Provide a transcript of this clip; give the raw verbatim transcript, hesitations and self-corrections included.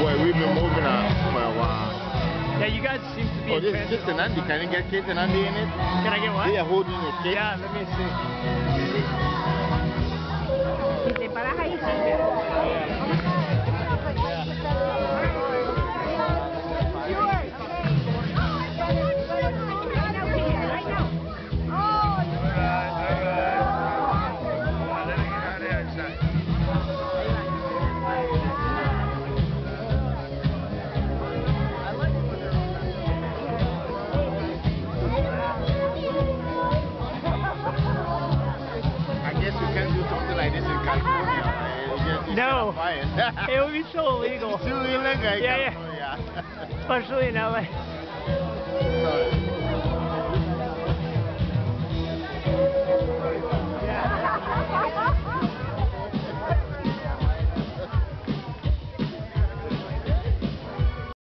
Boy, we've been moving on for a while. Yeah, you guys seem to be Oh, in this transit. is Kate and Andy. Can I get Kate and Andy in it? Can I get what? They are holding it. Kate. Yeah, let me see. Si te paras ahí, sí. No, it would be so illegal. It's too illegal. Yeah, yeah. Especially in L A. Sorry.